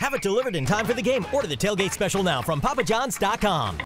Have it delivered in time for the game. Order the tailgate special now from papajohns.com.